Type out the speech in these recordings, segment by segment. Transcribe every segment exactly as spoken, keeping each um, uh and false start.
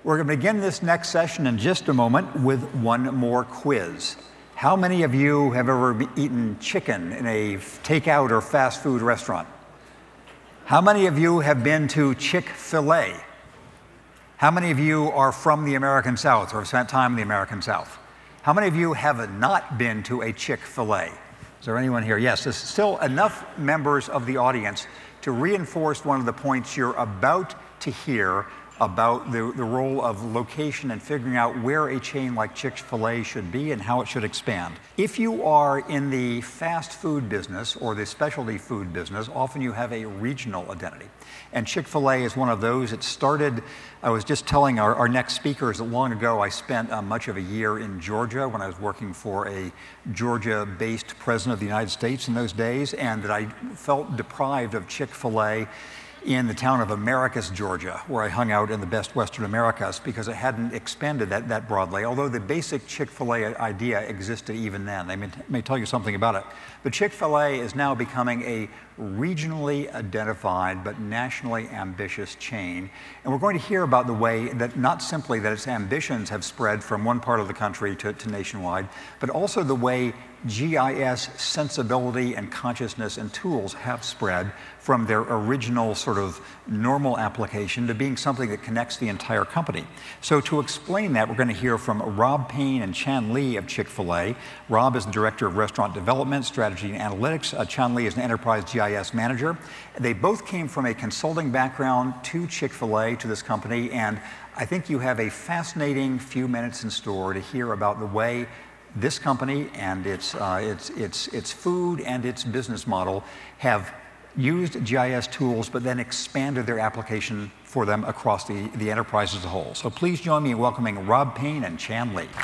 We're going to begin this next session in just a moment with one more quiz. How many of you have ever eaten chicken in a takeout or fast food restaurant? How many of you have been to Chick-fil-A? How many of you are from the American South or have spent time in the American South? How many of you have not been to a Chick-fil-A? Is there anyone here? Yes, there's still enough members of the audience to reinforce one of the points you're about to hear about the, the role of location and figuring out where a chain like Chick-fil-A should be and how it should expand. If you are in the fast food business or the specialty food business, often you have a regional identity. And Chick-fil-A is one of those. It started, I was just telling our, our next speakers that long ago I spent uh, much of a year in Georgia when I was working for a Georgia-based president of the United States in those days, and that I felt deprived of Chick-fil-A in the town of Americus, Georgia, where I hung out in the best Western Americas, because it hadn't expanded that, that broadly, although the basic Chick-fil-A idea existed even then. I may, may tell you something about it. But Chick-fil-A is now becoming a regionally identified but nationally ambitious chain. And we're going to hear about the way that not simply that its ambitions have spread from one part of the country to, to nationwide, but also the way G I S sensibility and consciousness and tools have spread from their original sort of normal application to being something that connects the entire company. So to explain that, we're going to hear from Rob Payne and Chan Lee of Chick-fil-A. Rob is the Director of Restaurant Development, Strategy, and Analytics. Uh, Chan Lee is an Enterprise G I S Manager. They both came from a consulting background to Chick-fil-A, to this company, and I think you have a fascinating few minutes in store to hear about the way this company and its, uh, its, its, its food and its business model have used G I S tools, but then expanded their application for them across the, the enterprise as a whole. So please join me in welcoming Rob Payne and Chan Lee.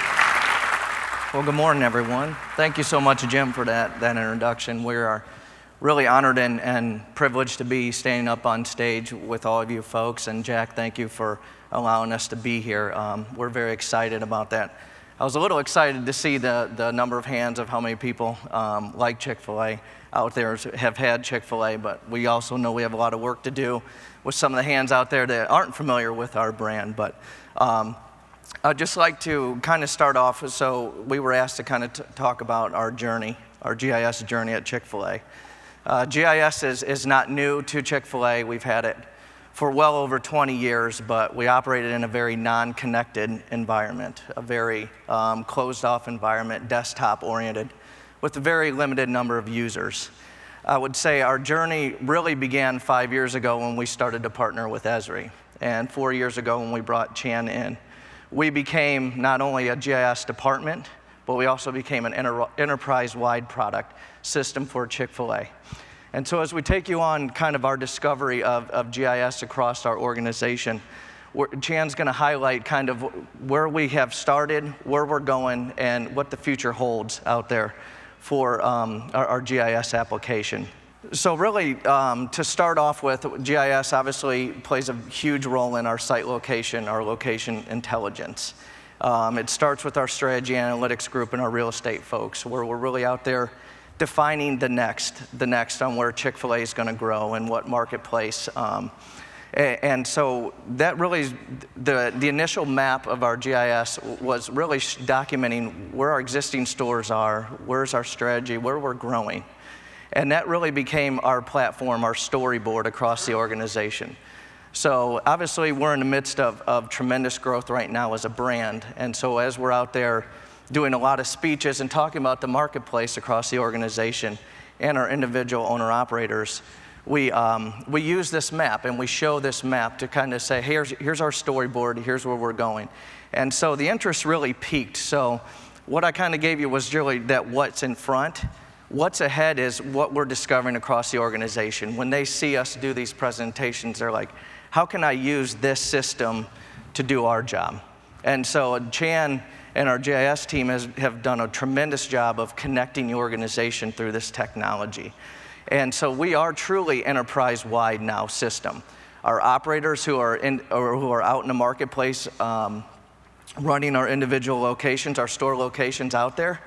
Well, good morning, everyone. Thank you so much, Jim, for that, that introduction. We are really honored and, and privileged to be standing up on stage with all of you folks. And Jack, thank you for allowing us to be here. Um, we're very excited about that. I was a little excited to see the, the number of hands of how many people um, like Chick-fil-A out there have had Chick-fil-A, but we also know we have a lot of work to do with some of the hands out there that aren't familiar with our brand. But um, I'd just like to kind of start off, so we were asked to kind of t talk about our journey, our G I S journey at Chick-fil-A. Uh, G I S is, is not new to Chick-fil-A. We've had it for well over twenty years, but we operated in a very non-connected environment, a very um, closed-off environment, desktop-oriented, with a very limited number of users. I would say our journey really began five years ago when we started to partner with Esri, and four years ago when we brought Chan in. We became not only a G I S department, but we also became an enter enterprise-wide product system for Chick-fil-A. And so as we take you on kind of our discovery of, of G I S across our organization, Chan's going to highlight kind of where we have started, where we're going, and what the future holds out there for um, our, our G I S application. So really, um, to start off with, G I S obviously plays a huge role in our site location, our location intelligence. Um, it starts with our strategy analytics group and our real estate folks, where we're really out there defining the next, the next on where Chick-fil-A is going to grow and what marketplace. Um, and, and so that really, the, the initial map of our G I S was really documenting where our existing stores are, where's our strategy, where we're growing. And that really became our platform, our storyboard across the organization. So obviously we're in the midst of, of tremendous growth right now as a brand. And so as we're out there doing a lot of speeches and talking about the marketplace across the organization and our individual owner-operators, we, um, we use this map and we show this map to kind of say, here's, here's our storyboard, here's where we're going. And so the interest really peaked. So what I kind of gave you was really that what's in front. What's ahead is what we're discovering across the organization. When they see us do these presentations, they're like, how can I use this system to do our job? And so Chan and our G I S team has, have done a tremendous job of connecting the organization through this technology. And so we are truly enterprise-wide now system. Our operators who are, in, or who are out in the marketplace um, running our individual locations, our store locations out there,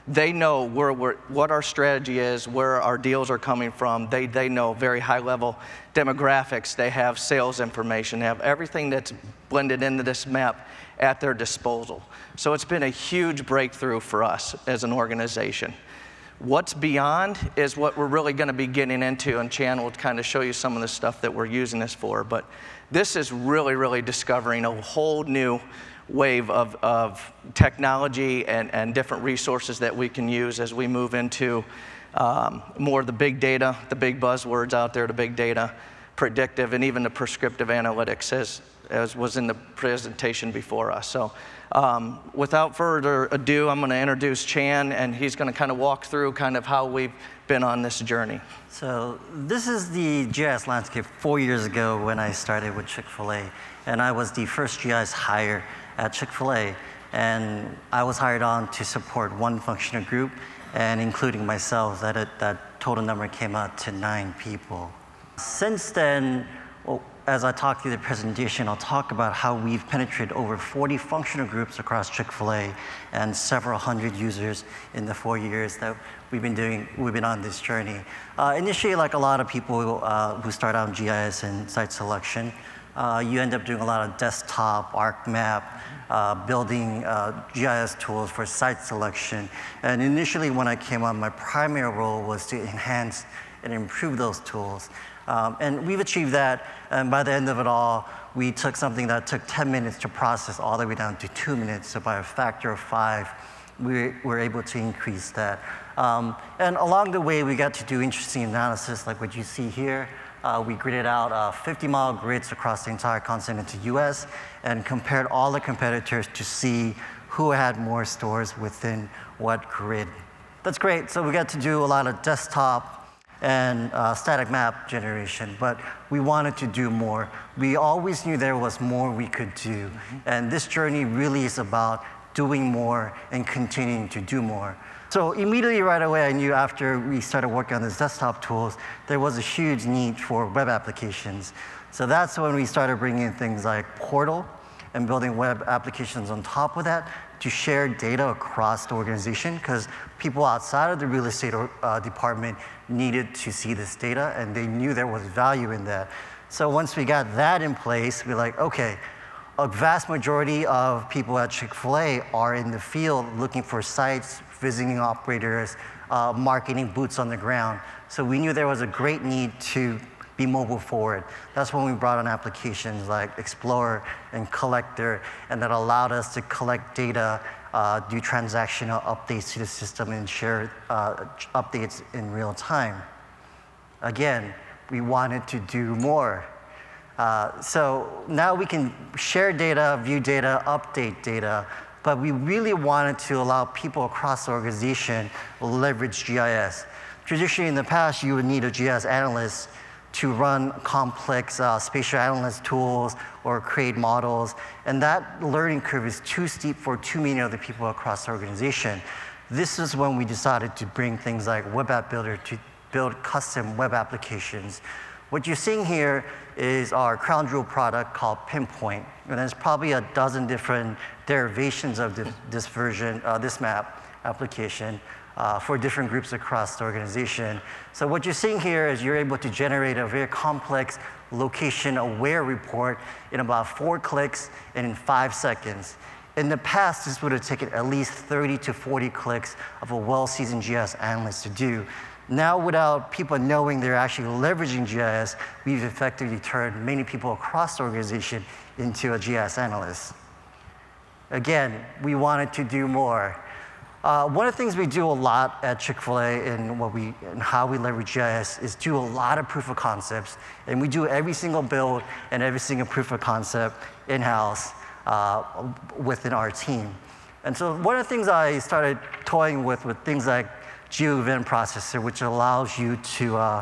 they know where we're, what our strategy is, where our deals are coming from. They, they know very high-level demographics. They have sales information. They have everything that's blended into this map at their disposal. So it's been a huge breakthrough for us as an organization. What's beyond is what we're really going to be getting into, and Chan will kind of show you some of the stuff that we're using this for. But this is really, really discovering a whole new wave of, of technology and, and different resources that we can use as we move into um, more of the big data, the big buzzwords out there, the big data, predictive, and even the prescriptive analytics, as, as was in the presentation before us. So um, without further ado, I'm going to introduce Chan, and he's going to kind of walk through kind of how we've been on this journey. So this is the G I S landscape four years ago when I started with Chick-fil-A, and I was the first G I S hire at Chick-fil-A, and I was hired on to support one functional group, and including myself, that, it, that total number came out to nine people. Since then, well, as I talk through the presentation, I'll talk about how we've penetrated over forty functional groups across Chick-fil-A and several hundred users in the four years that we've been doing, we've been on this journey. Uh, initially, like a lot of people uh, who start out in G I S and site selection, uh, you end up doing a lot of desktop, ArcMap, uh, building uh, G I S tools for site selection. And initially, when I came on, my primary role was to enhance and improve those tools. Um, and we've achieved that, and by the end of it all, we took something that took ten minutes to process all the way down to two minutes, so by a factor of five, we were able to increase that. Um, and along the way, we got to do interesting analysis, like what you see here. Uh, we gridded out uh, fifty mile grids across the entire continental U S and compared all the competitors to see who had more stores within what grid. That's great, so we got to do a lot of desktop and uh, static map generation, but we wanted to do more. We always knew there was more we could do, mm-hmm. and this journey really is about doing more and continuing to do more. So immediately right away, I knew after we started working on these desktop tools, there was a huge need for web applications. So that's when we started bringing in things like Portal and building web applications on top of that to share data across the organization, because people outside of the real estate uh, department needed to see this data, and they knew there was value in that. So once we got that in place, we're like, okay, a vast majority of people at Chick-fil-A are in the field looking for sites, visiting operators, uh, marketing boots on the ground. So we knew there was a great need to be mobile forward. That's when we brought on applications like Explorer and Collector, and that allowed us to collect data, uh, do transactional updates to the system, and share uh, updates in real time. Again, we wanted to do more. Uh, so now we can share data, view data, update data, but we really wanted to allow people across the organization to leverage G I S. Traditionally in the past, you would need a G I S analyst to run complex uh, spatial analyst tools or create models, and that learning curve is too steep for too many other people across the organization. This is when we decided to bring things like Web App Builder to build custom web applications. What you're seeing here is our crown jewel product called Pinpoint, and there's probably a dozen different derivations of this, this version, uh, this map application. Uh, for different groups across the organization. So what you're seeing here is you're able to generate a very complex location-aware report in about four clicks and in five seconds. In the past, this would have taken at least thirty to forty clicks of a well-seasoned G I S analyst to do. Now, without people knowing they're actually leveraging G I S, we've effectively turned many people across the organization into a G I S analyst. Again, we wanted to do more. Uh, one of the things we do a lot at Chick-fil-A and what we and how we leverage G I S is do a lot of proof of concepts, and we do every single build and every single proof of concept in-house uh, within our team. And so one of the things I started toying with with things like GeoEvent Processor, which allows you to uh,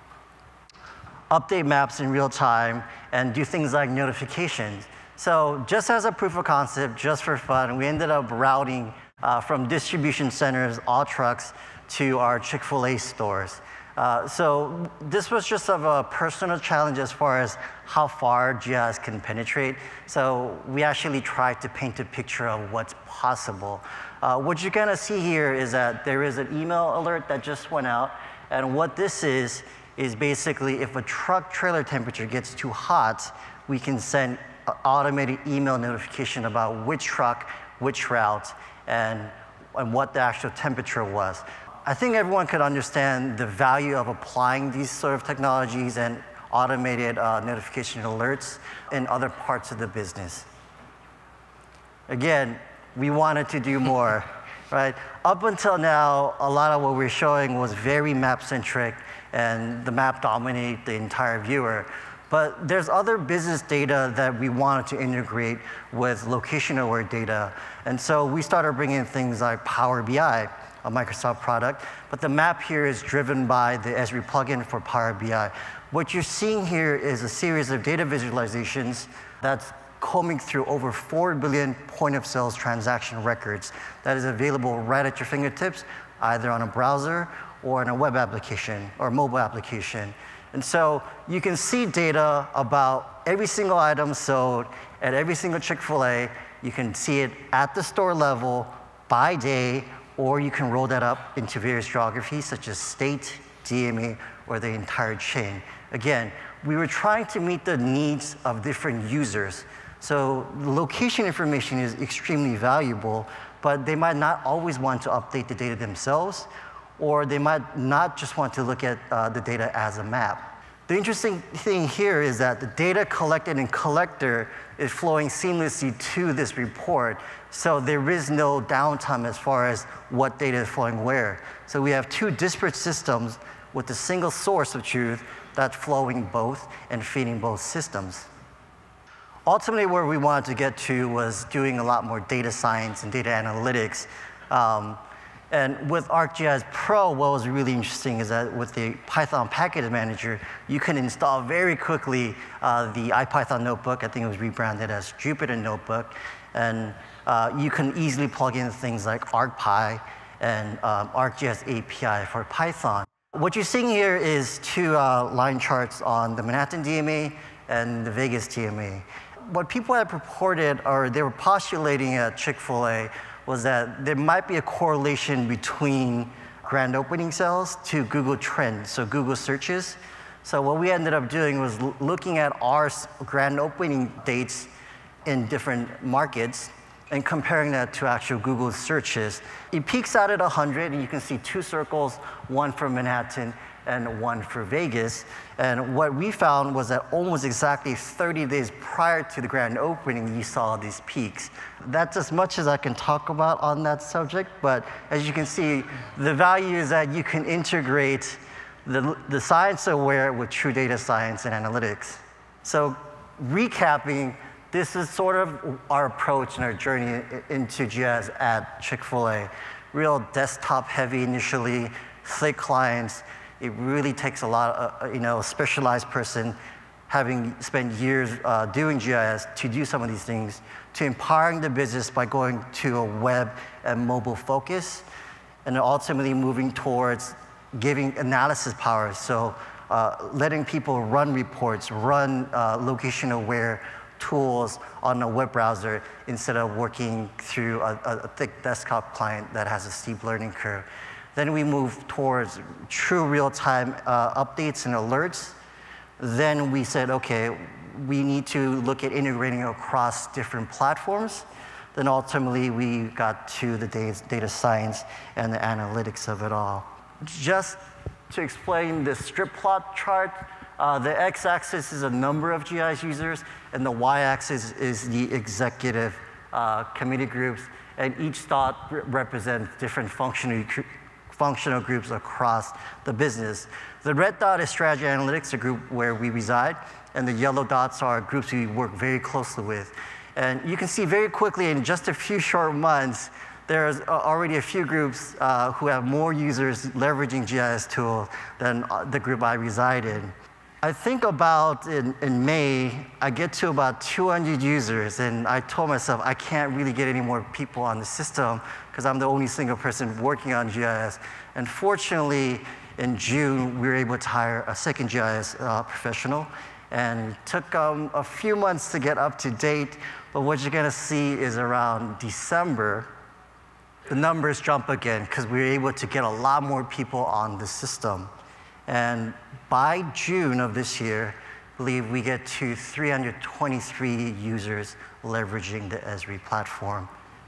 update maps in real time and do things like notifications. So just as a proof of concept, just for fun, we ended up routing Uh, from distribution centers, all trucks, to our Chick-fil-A stores. Uh, so this was just of a personal challenge as far as how far G I S can penetrate. So we actually tried to paint a picture of what's possible. Uh, what you're gonna see here is that there is an email alert that just went out. And what this is, is basically if a truck trailer temperature gets too hot, we can send an automated email notification about which truck, which route, and, and what the actual temperature was. I think everyone could understand the value of applying these sort of technologies and automated uh, notification alerts in other parts of the business. Again, we wanted to do more, right? Up until now, a lot of what we're showing was very map-centric, and the map dominated the entire viewer. But there's other business data that we wanted to integrate with location-aware data. And so we started bringing in things like Power B I, a Microsoft product. But the map here is driven by the Esri plugin for Power B I. What you're seeing here is a series of data visualizations that's combing through over four billion point of sales transaction records that is available right at your fingertips, either on a browser or in a web application or mobile application. And so you can see data about every single item sold at every single Chick-fil-A. You can see it at the store level by day, or you can roll that up into various geographies such as state, D M A, or the entire chain. Again, we were trying to meet the needs of different users. So location information is extremely valuable, but they might not always want to update the data themselves, or they might not just want to look at uh, the data as a map. The interesting thing here is that the data collected in collector is flowing seamlessly to this report, so there is no downtime as far as what data is flowing where. So we have two disparate systems with a single source of truth that's flowing both and feeding both systems. Ultimately, where we wanted to get to was doing a lot more data science and data analytics. Um, and with ArcGIS Pro, what was really interesting is that with the Python package manager, you can install very quickly uh, the IPython notebook. I think it was rebranded as Jupyter Notebook. And uh, you can easily plug in things like ArcPy and um, ArcGIS A P I for Python. What you're seeing here is two uh, line charts on the Manhattan D M A and the Vegas D M A. What people had purported, or they were postulating at Chick-fil-A, was that there might be a correlation between grand opening sales to Google Trends, so Google searches. So what we ended up doing was looking at our grand opening dates in different markets and comparing that to actual Google searches. It peaks out at one hundred, and you can see two circles, one for Manhattan and one for Vegas. And what we found was that almost exactly thirty days prior to the grand opening, you saw these peaks. That's as much as I can talk about on that subject, but as you can see, the value is that you can integrate the, the science aware with true data science and analytics. So recapping, this is sort of our approach and our journey into G I S at Chick-fil-A. Real desktop heavy initially, thick clients. It really takes a lot of, you know, a specialized person having spent years uh, doing G I S to do some of these things, to empowering the business by going to a web and mobile focus, and then ultimately moving towards giving analysis power. So uh, letting people run reports, run uh, location-aware tools on a web browser instead of working through a, a thick desktop client that has a steep learning curve. Then we move towards true real-time uh, updates and alerts. Then we said, okay, we need to look at integrating across different platforms. Then ultimately, we got to the data science and the analytics of it all. Just to explain the strip plot chart, uh, the x-axis is a number of G I S users, and the y-axis is the executive uh, committee groups, and each dot re represents different functional functional groups across the business. The red dot is strategy analytics, a group where we reside, and the yellow dots are groups we work very closely with. And you can see very quickly in just a few short months, there's already a few groups uh, who have more users leveraging G I S tools than the group I reside in. I think about in, in May, I get to about two hundred users, and I told myself I can't really get any more people on the system because I'm the only single person working on G I S. And fortunately, in June, we were able to hire a second G I S uh, professional, and it took um, a few months to get up to date. But what you're going to see is around December, the numbers jump again because we were able to get a lot more people on the system. And by June of this year, I believe we get to three hundred twenty-three users leveraging the Esri platform.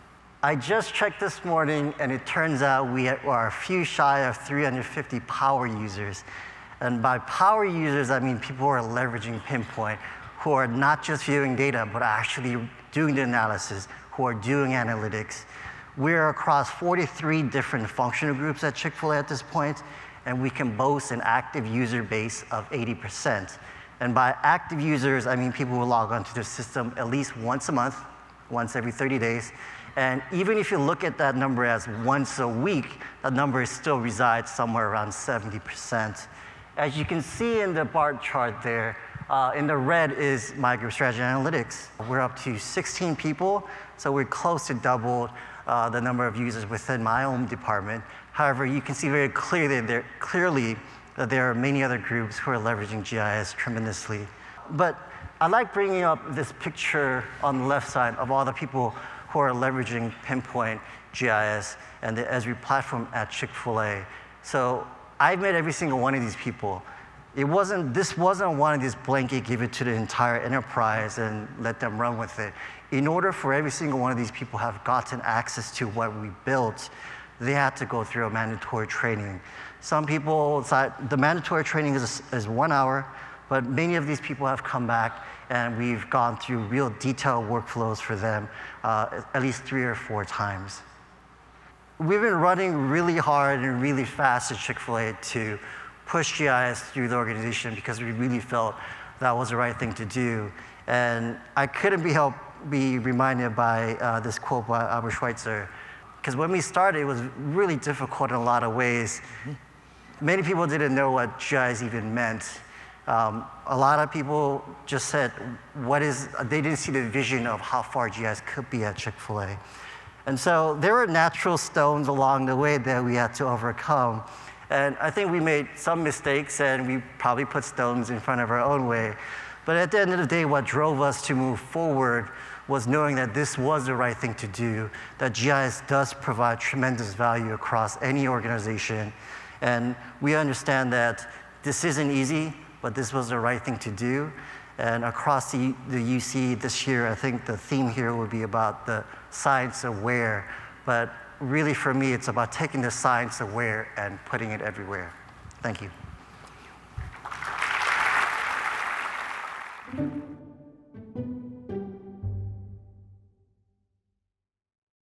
I just checked this morning, and it turns out we are a few shy of three hundred fifty power users. And by power users, I mean people who are leveraging Pinpoint, who are not just viewing data, but actually doing the analysis, who are doing analytics. We're across forty-three different functional groups at Chick-fil-A at this point, and we can boast an active user base of eighty percent. And by active users, I mean people who log onto the system at least once a month, once every thirty days. And even if you look at that number as once a week, that number still resides somewhere around seventy percent. As you can see in the bar chart there, uh, in the red is MicroStrategy Analytics. We're up to sixteen people, so we're close to double uh, the number of users within my own department. However, you can see very clearly, there, clearly that there are many other groups who are leveraging G I S tremendously. But I like bringing up this picture on the left side of all the people who are leveraging Pinpoint, G I S, and the Esri platform at Chick-fil-A. So I've met every single one of these people. It wasn't, this wasn't one of these blanket, give it to the entire enterprise and let them run with it. In order for every single one of these people to have gotten access to what we built, they had to go through a mandatory training. Some people, the mandatory training is, is one hour, but many of these people have come back, and we've gone through real detailed workflows for them uh, at least three or four times. We've been running really hard and really fast at Chick-fil-A to push G I S through the organization because we really felt that was the right thing to do. And I couldn't be helped be reminded by uh, this quote by Albert Schweitzer. Because when we started, it was really difficult in a lot of ways. Many people didn't know what G I S even meant. Um, a lot of people just said, what is, they didn't see the vision of how far G I S could be at Chick-fil-A. And so there were natural stones along the way that we had to overcome. And I think we made some mistakes, and we probably put stones in front of our own way. But at the end of the day, what drove us to move forward was knowing that this was the right thing to do, that G I S does provide tremendous value across any organization. And we understand that this isn't easy, but this was the right thing to do. And across the, the U C this year, I think the theme here would be about the science of where. But really, for me, it's about taking the science of where and putting it everywhere. Thank you.